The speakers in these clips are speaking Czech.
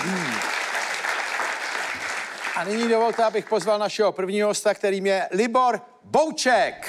A nyní dovolte, abych pozval našeho prvního hosta, kterým je Libor Bouček.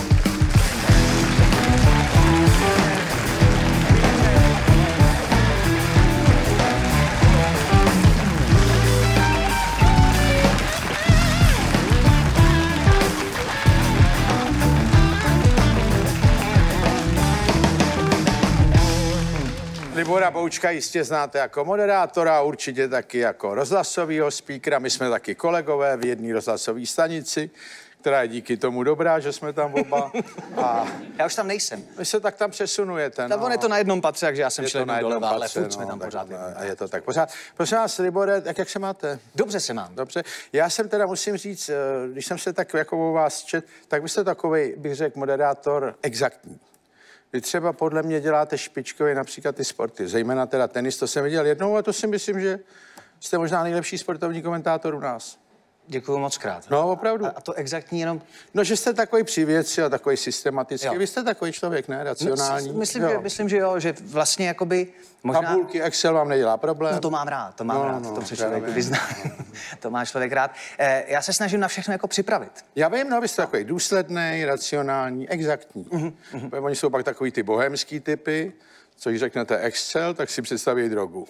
Libora Boučka jistě znáte jako moderátora, určitě taky jako rozhlasovýho speakera. My jsme taky kolegové v jedné rozhlasové stanici, která je díky tomu dobrá, že jsme tam oba. A já už tam nejsem. Vy se tak tam přesunujete. Tam on je to na jednom patře, takže já jsem šel doleva, ale furt jsme tam tak, pořád. A je to tak pořád. Prosím vás, Libore, jak se máte? Dobře se mám. Dobře. Já jsem teda, musím říct, když jsem se tak jako o vás čet, tak vy jste takovej, bych řekl, moderátor exaktní. Vy třeba podle mě děláte špičkově například ty sporty, zejména teda tenis, to jsem viděl jednou a to si myslím, že jste možná nejlepší sportovní komentátor u nás. Děkuju moc krát. No, opravdu. A to exaktní jenom... No, že jste takový při věci a takový systematický. Jo. Vy jste takový člověk, ne? Racionální. Myslím, že jo, že vlastně jakoby možná... Tabulky, Excel vám nedělá problém. No to mám rád, to se člověk vyzná. To má člověk rád. Já se snažím na všechno jako připravit. Já vím, no, vy jste takový důsledný, racionální, exaktní. Oni jsou pak takový ty bohemský typy, co když řeknete Excel, tak si představí drogu.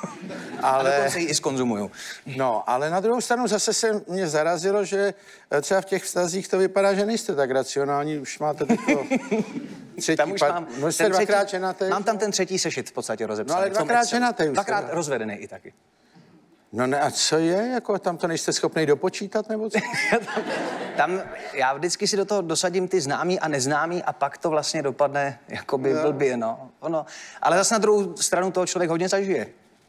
Ale dokonce ji i zkonzumuju. No, ale na druhou stranu zase se mě zarazilo, že třeba v těch vztazích to vypadá, že nejste tak racionální, už máte takovou třetí... Tam už mám, no, jste dvakrát ženatý? Mám tam ten třetí sešit v podstatě rozepsaný. No, ale dvakrát ženatý už. Dvakrát rozvedený i taky. No ne, a co je? Jako tam to nejste schopný dopočítat, nebo co? tam já vždycky si do toho dosadím ty známý a neznámý a pak to vlastně dopadne jakoby blbě, no. Ale zase na druhou stranu toho člověk hodně zažije.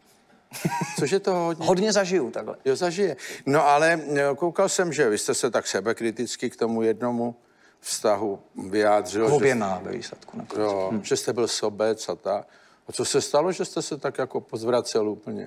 Cože to hodně? Hodně zažiju takhle. Jo, zažije. No ale koukal jsem, že vy jste se tak sebekriticky k tomu jednomu vztahu vyjádřil. K oběma ve výsledku. Jo, že jste byl sobec a tak. A co se stalo, že jste se tak jako pozvracel úplně?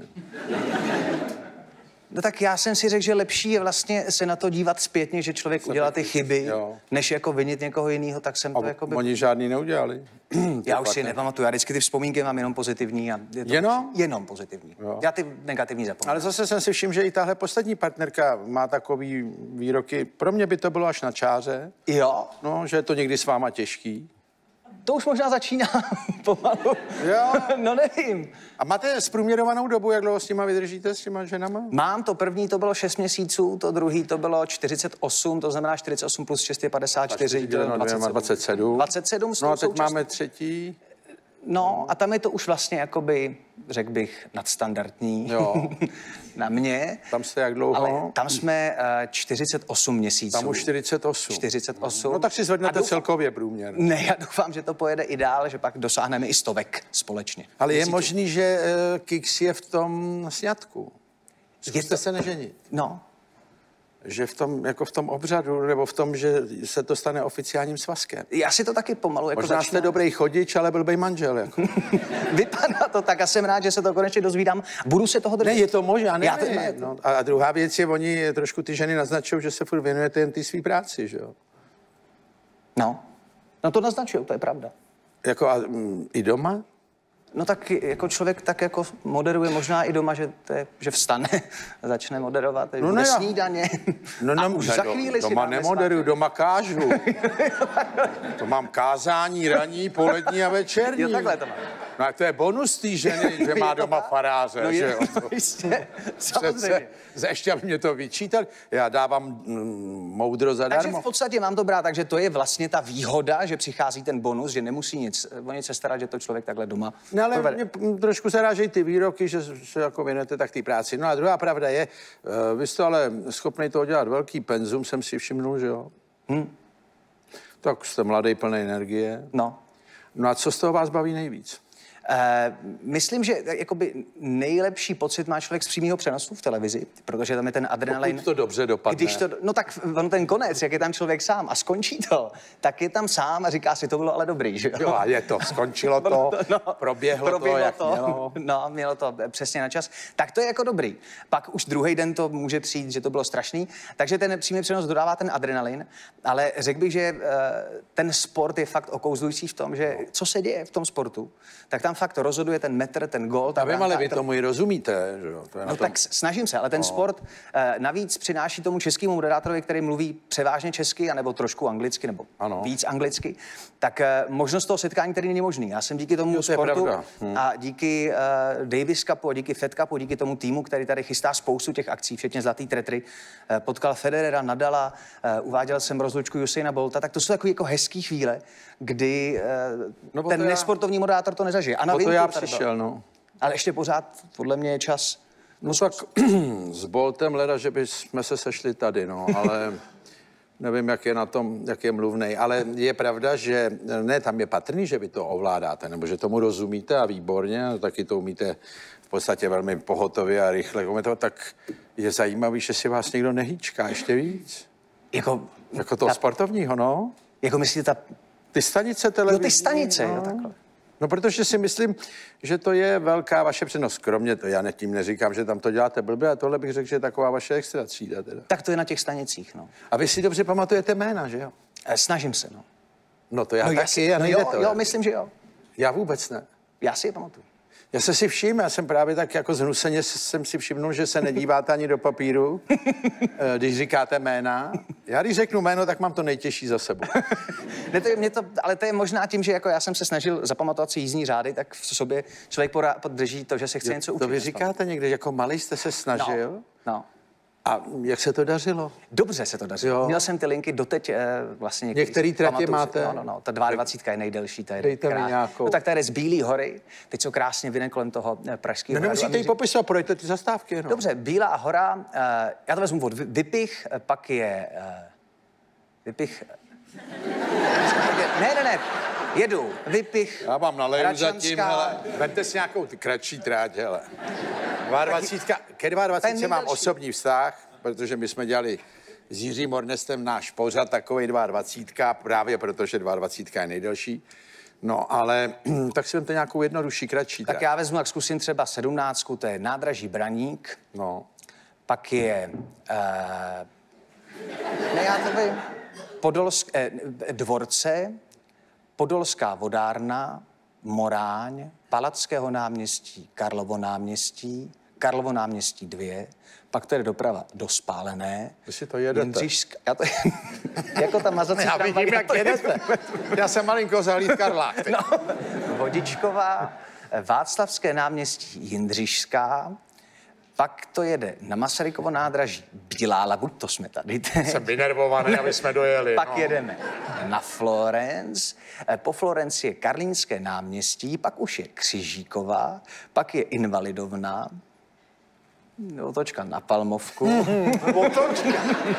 No tak já jsem si řekl, že lepší je vlastně se na to dívat zpětně, že člověk udělá ty chyby, než jako vinit někoho jiného, tak jsem to jako by... Oni žádný neudělali. Já už si nepamatuju, já vždycky ty vzpomínky mám jenom pozitivní a je to jenom pozitivní. Jo. Já ty negativní zapomínám. Ale zase jsem si všiml, že i tahle poslední partnerka má takový výroky, pro mě by to bylo až na čáře. Jo. No, že je to někdy s váma těžký. To už možná začíná pomalu. Jo. No nevím. A máte zprůměrovanou dobu, jak dlouho s těma vydržíte, s těma ženama? Mám, to první to bylo 6 měsíců, to druhý to bylo 48, to znamená 48 plus 6 je 54, to je 27. 27 no a teď máme třetí. No a tam je to už vlastně jakoby, řekl bych, nadstandardní. Jo. Na mě. Tam jste jak dlouho? Ale tam jsme 48 měsíců. Tam už 48. 48. No tak si zvednete celkově průměr. Ne, já doufám, že to pojede i dál, že pak dosáhneme i 100 společně. Ale je možný, že Kix je v tom sňatku. Zkuste se neženit. No. Že v tom, jako v tom obřadu, nebo v tom, že se to stane oficiálním svazkem. Já si to taky pomalu jako možná jste dobrý chodič, ale blbej manžel. Jako. Vypadá to tak a jsem rád, že se to konečně dozvídám. Budu se toho držet. Ne, je to možná, ne. No, a druhá věc je, oni trošku ty ženy naznačují, že se furt věnujete jen ty svý práci, že jo? No to naznačují, to je pravda. Jako a i doma? No tak jako člověk tak jako moderuje možná i doma, že vstane a začne moderovat, že bude snídaně. A už za chvíli doma nemoderuju, doma kážu. To mám kázání ranní, polední a večerní. Jo, takhle to mám. No a to je bonus té ženy, že má doma faráře. No že jo? Jistě, samozřejmě. Ještě, aby mě to vyčítal, já dávám moudro zadarmo. Takže v podstatě mám to brát, takže to je vlastně ta výhoda, že přichází ten bonus, že nemusí o nic se starat, že to člověk takhle doma. No ale mě trošku zarážejí ty výroky, že se jako věnujete tak té práci. No a druhá pravda je, vy jste ale schopný toho dělat velký penzum, jsem si všimnul, že jo? Tak jste mladý, plný energie. No. No a co z toho vás baví nejvíc? Myslím, že jakoby nejlepší pocit má člověk z přímého přenosu v televizi, protože tam je ten adrenalin. Pokud to dobře dopadne. Když to, no tak ten konec, jak je tam člověk sám a skončí to, tak je tam sám a říká si, to bylo ale dobrý, že jo? Jo, a je to, skončilo to, proběhlo to, jak mělo. No, mělo to přesně na čas. Tak to je jako dobrý. Pak už druhý den to může přijít, že to bylo strašný, takže ten přímý přenos dodává ten adrenalin, ale řekl bych, že ten sport je fakt okouzlující v tom, že co se děje v tom sportu, tak tam tam fakt rozhoduje ten metr, ten gól. Já vím, ale vy tomu i rozumíte, že jo? To je na No tom... tak snažím se, ale ten sport navíc přináší tomu českému moderátorovi, který mluví převážně česky, anebo trošku anglicky, nebo víc anglicky, tak možnost toho setkání tady není možný. Já jsem díky tomu sportu a díky Davis Cupu a díky Fed Cupu, díky tomu týmu, který tady chystá spoustu těch akcí, včetně Zlatý tretry, potkal Federera, Nadala, uváděl jsem rozlučku Usaina Bolta, tak to jsou takové jako hezký chvíle, kdy ten nesportovní moderátor to nezažije. A na to já přišel, no. Ale ještě pořád, podle mě je čas. No tak s Boltem leda, že bychom se sešli tady, no, ale nevím, jak je na tom, jak je mluvnej. Ale je pravda, že ne, tam je patrný, že vy to ovládáte, nebo že tomu rozumíte a výborně, a taky to umíte v podstatě velmi pohotově a rychle komentovat, tak je zajímavý, že si vás někdo nehýčká ještě víc. Jako toho sportovního, no. Jako myslíte ty stanice televizní? Jo, ty stanice, jo, takhle. No, protože si myslím, že to je velká vaše přednost. Kromě to, já tím neříkám, že tam to děláte blbě, a tohle bych řekl, že je taková vaše extra třída teda. Tak to je na těch stanicích, no. A vy si dobře pamatujete jména, že jo? Snažím se, no. No to já taky, a nejde to. Jo, myslím, že jo. Já vůbec ne. Já si je pamatuju. Já jsem si všiml, já jsem právě tak jako zhnuseně jsem si všimnul, že se nedíváte ani do papíru, když říkáte jména. Já když řeknu jméno, tak mám to nejtěžší za sebou. Ne, ale to je možná tím, že jako já jsem se snažil zapamatovat si jízdní řády, tak v sobě člověk podrží to, že se chce něco učit. To vy říkáte někde, jako malý jste se snažil? No. A jak se to dařilo? Dobře se to dařilo. Jo. Měl jsem ty linky doteď vlastně některý tratě máte? No, ta 22 je nejdelší. Ta je dejte mi nějakou. No tak tady je z Bílý hory, teď jsou krásně vyne kolem toho pražského hradu. Nemusíte jí popisovat, projďte ty zastávky. No. Dobře, Bílá hora, já to vezmu od Vypich, pak je Vypich... Ne, jedu, Vypich, já vám naleju Hradčanská... zatím, hele, vemte si nějakou ty kratší tráť, hele. 22, ke 22 mám osobní vztah, protože my jsme dělali s Jiřím Hornestem náš pořad, takovej 22, právě protože 22 je nejdelší. No, ale tak si vemte nějakou jednodušší, kratší tak já vezmu, jak zkusím třeba 17, to je nádraží Braník. No. Pak je... já to vím. Dvorce, Podolská vodárna, Moráň, Palackého náměstí, Karlovo náměstí 2, pak to jde doprava do Spálené. Vy si to jedete. Jako ta mazací já vidím, jak jedete. Já jsem malinko zahlíd Karlák. No, Vodičková, Václavské náměstí Jindřišská, pak to jede na Masarykovo nádraží Bílá laguna, to jsme tady. Jsem vynervovaný, aby jsme dojeli. Pak jedeme na Florence, po Florenci je Karlínské náměstí, pak už je Křižíková, pak je Invalidovna, otočka na Palmovku. Otočka.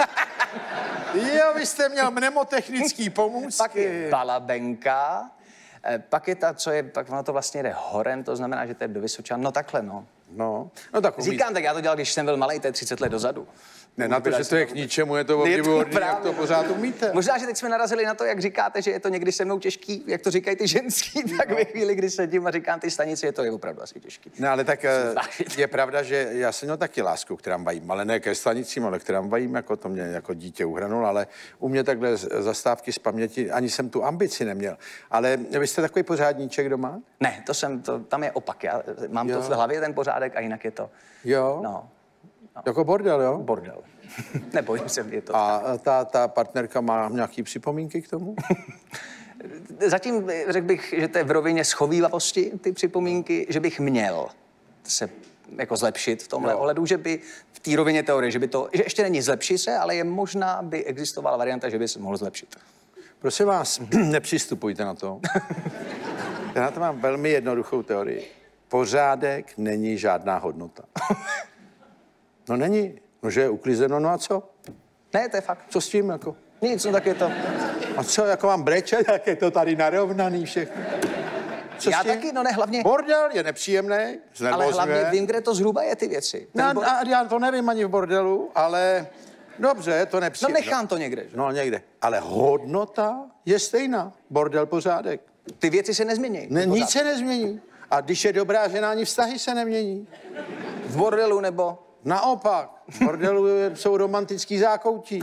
Jo, vy jste měl mnemotechnický pomůcky. Pak je Balabenka, pak je ta, co je, pak ono to vlastně jde horem, to znamená, že to je do Vysočan, no takhle, no. No tak říkám, tak já to dělal, když jsem byl malej, to je 30 let dozadu. Ne, na to, že to je k ničemu, je to obdivuhodný, jak to pořád umíte. Možná, že teď jsme narazili na to, jak říkáte, že je to někdy se mnou těžký, jak to říkají ty ženský, tak ve chvíli, kdy sedím a říkám ty stanice, je to opravdu asi těžký. No ale tak je pravda, že já jsem měl taky lásku k tramvajím, ale ne ke stanicím, ale k tramvajím, jako to mě jako dítě uhranul, ale u mě takhle zastávky z paměti, ani jsem tu ambici neměl. Ale vy jste takový pořádníček doma? Ne, tam je opak, já mám to v hlavě ten pořádek a jinak je to. Jo? No. Jako bordel, jo? Bordel. Nebojím se, je to. A ta partnerka má nějaký připomínky k tomu? Zatím řekl bych, že to je v rovině schovívavosti, ty připomínky, že bych měl se jako zlepšit v tomhle ohledu, že by v té rovině teorie, že ještě není zlepší se, ale je možná, by existovala varianta, že by se mohl zlepšit. Prosím vás, nepřistupujte na to. Já na to mám velmi jednoduchou teorii. Pořádek není žádná hodnota. No není. No, že je uklizeno, no a co? Ne, to je fakt. Co s tím, jako? Nic, no tak je to. A co, jako mám breče, jak je to tady narovnaný všechno? Co já taky, no ne, hlavně... Bordel je nepříjemný, ale hlavně vím, kde to zhruba je, ty věci. Já to nevím ani v bordelu, ale dobře, je to nepříjemné. No nechám to někde, že? No někde. Ale hodnota je stejná. Bordel, pořádek. Ty věci se nezmění. Ne, nic se nezmění. A když je dobrá žena, ani vztahy se nemění. V bordelu nebo... Naopak, v bordelu jsou romantický zákoutí.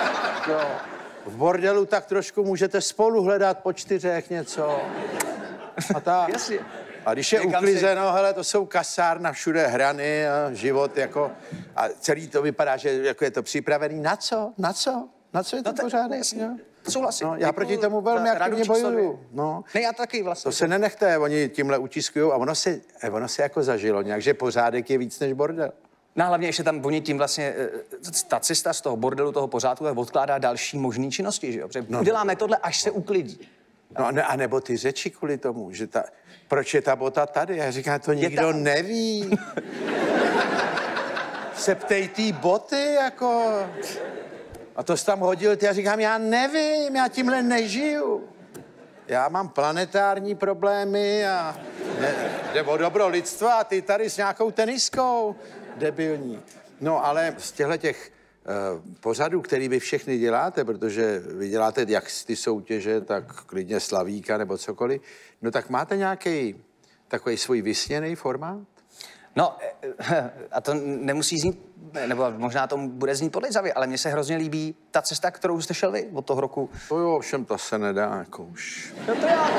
Jo. V bordelu tak trošku můžete spolu hledat po čtyřech něco. Jasně. A když je uklizeno, hele, to jsou kasárna, všude hrany a život jako... A celý to vypadá, že jako je to připravený. Na co? Na co? Na co je to pořádek? Souhlasím. No, já proti tomu velmi aktivně bojuju. No. Ne, já taky vlastně. To se nenechte, oni tímhle utiskujou a ono se jako zažilo nějak, že pořádek je víc než bordel. No hlavně ještě tam oni tím vlastně, ta cesta z toho bordelu, toho pořádku, odkládá další možné činnosti, že jo? Uděláme tohle, až se uklidí. No a nebo ty řeči kvůli tomu, že proč je ta bota tady? Já říkám, to nikdo neví. Se ptej tý boty, jako... A to jsi tam hodil, já říkám, já nevím, já tímhle nežiju. Já mám planetární problémy a jde o dobro lidstva a ty tady s nějakou teniskou. Debilní. No ale z těch pořadů, který vy všechny děláte, protože vy děláte jak ty soutěže, tak klidně Slavíka nebo cokoliv, no tak máte nějaký takový svůj vysněný formát? No, a to nemusí znít, nebo možná to bude znít podlizavě, ale mně se hrozně líbí ta cesta, kterou jste šel vy od toho roku. To jo, ovšem to se nedá, jako už. No to já.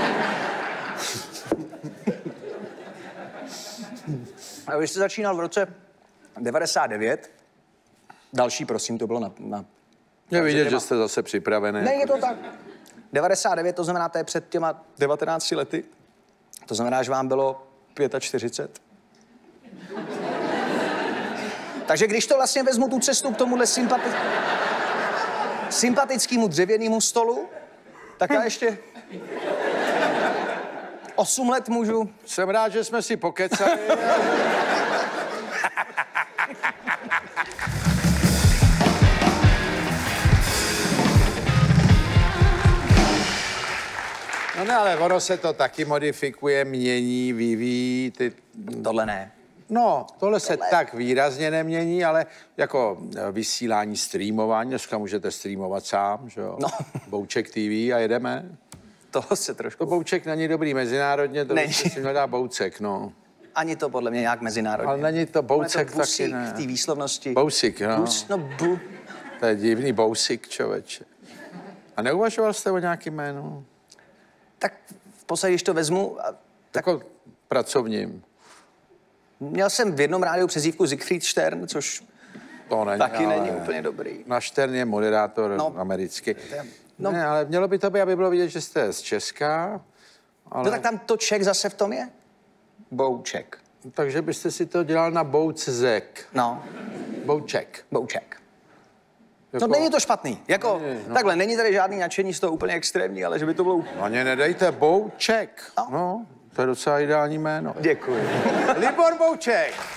A vy jste začínal v roce 99. Další, prosím, to bylo na Je vidět, že jste zase připravený. Ne, je to tak. 99, to znamená, to je před těma 19 lety. To znamená, že vám bylo 45. Takže když to vlastně vezmu tu cestu k tomuhle sympatickému dřevěnému stolu, tak já ještě 8 let můžu... Jsem rád, že jsme si pokecali. No ne, ale ono se to taky modifikuje, mění, vyvíjí. Tohle ne. No, tohle se tak výrazně nemění, ale jako vysílání, streamování, dneska můžete streamovat sám, že jo? No. Bouček TV a jedeme. To se trošku... To Bouček není dobrý mezinárodně, to si hledá Boucek, no. Ani to podle mě nějak mezinárodně. Ale není to Boucek taky, ne. v té výslovnosti. Bousik, no. To je divný Bousik, člověče. A neuvažoval jste o nějakým jménu? Tak v podstatě, když to vezmu... Tak... Jako pracovním. Měl jsem v jednom rádiu přezdívku Siegfried Stern, což to není, taky není úplně dobrý. Na Stern je moderátor americký. No. Ne, ale mělo by to být, aby bylo vidět, že jste z Česka. Ale... No tak tam to Čech zase v tom je? Bouček. Takže byste si to dělal na Bouczek. No. Bouček. Bouček. Jako... No není to špatný. Jako, takhle, není tady žádný nadšení z toho úplně extrémní, ale že by to bylo... Ani nedejte Bouček. No, to je docela ideální jméno. Děkuji. Libor Bouček.